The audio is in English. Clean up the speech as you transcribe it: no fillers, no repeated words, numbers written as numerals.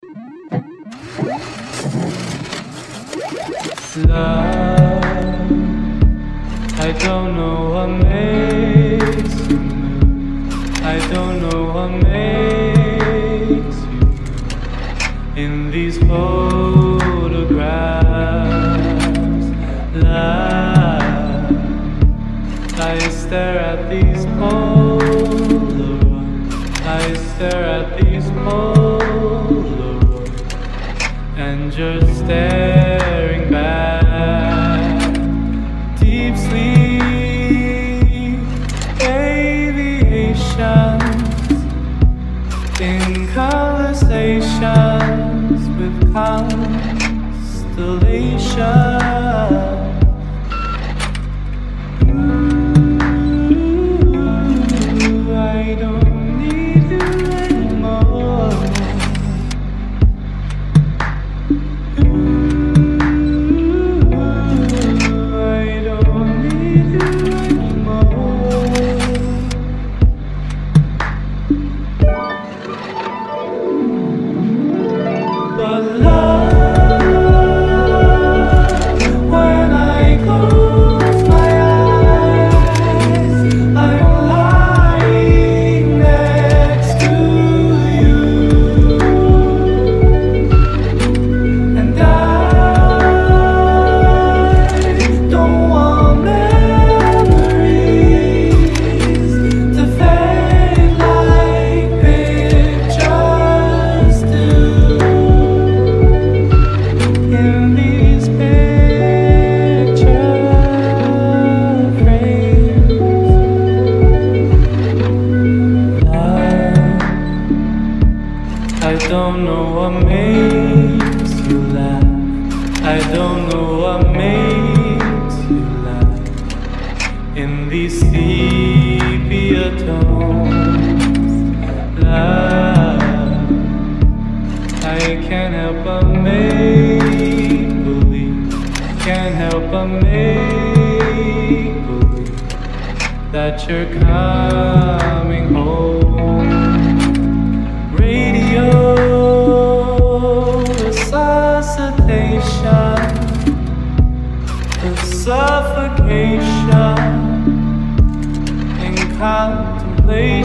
Love, I don't know what makes you move. I don't know what makes you move. In these photographs, love, I stare at these Polaroids. I stare at these Polaroids, and you're staring back. Deep sleep, aviations, in conversations with constellations. Ooh, I don't need you anymore. I don't know what makes you laugh. I don't know what makes you laugh. In these sepia tones, love, I can't help but make believe. Can't help but make believe that you're coming home. Radio resuscitation, the suffocation in contemplation.